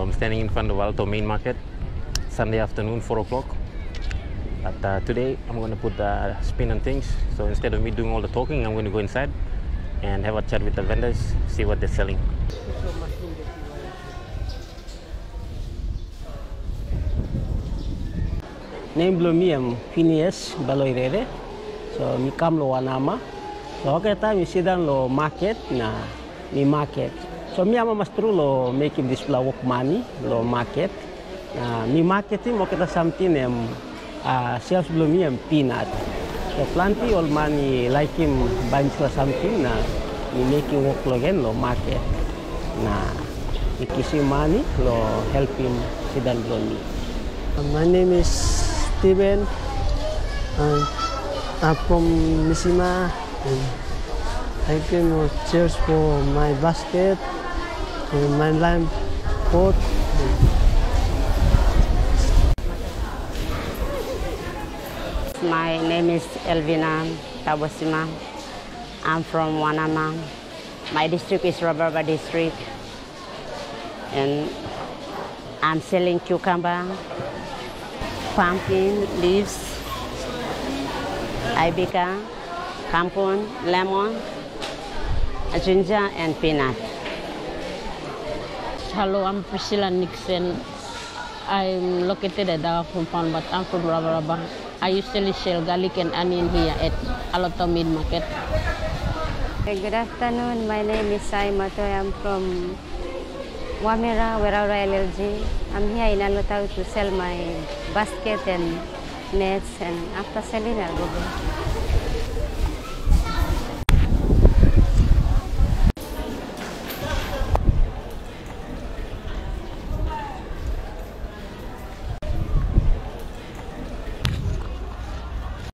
So I'm standing in front of Alto Main Market, Sunday afternoon, 4 o'clock. But today I'm going to put the spin on things. So instead of me doing all the talking, I'm going to go inside and have a chat with the vendors, see what they're selling. Name Blomium Phineas Baloirere. So mi kam lo wanama. So kita mi sidang lo market na mi market. So mi ama mastru lo making this flower money lo market. Na mi market mo kita something sales Blomium peanut. So plenty all money like him bunch la something na mi making work lo again lo market. Na ikisi money lo help him sidang Blomi. My name is Steven, and I'm from Mishima, and I came to church for my basket and my lamp pot. My name is Elvina Tabosima. I'm from Wanama. My district is Rabarba district, and I'm selling cucumber, pumpkin leaves, ibica, kampun, lemon, ginger, and peanut. Hello, I'm Priscilla Nixon. I'm located at Dawa compound, but I'm from Rabaraba. I usually sell garlic and onion here at Alto Main Market. Good afternoon. My name is Sai Mato. I'm from Wamera, Weraura LLG. I'm here in Alotau to sell my basket and nets, and after selling I'll go back.